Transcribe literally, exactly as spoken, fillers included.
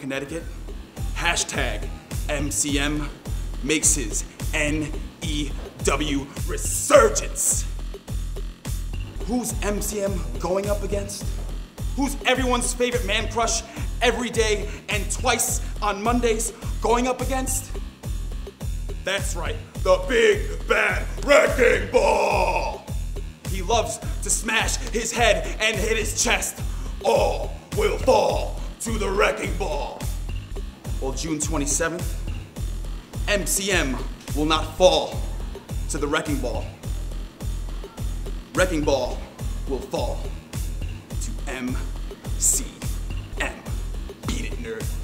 Connecticut, hashtag M C M makes his N E W Resurgence. Who's M C M going up against? Who's everyone's favorite man crush every day and twice on Mondays going up against? That's right, the big bad wrecking ball. He loves to smash his head and hit his chest. All will fall to the wrecking ball. Well, June twenty-seventh, M C M will not fall to the wrecking ball. Wrecking ball will fall to M C M. Beat it, nerd.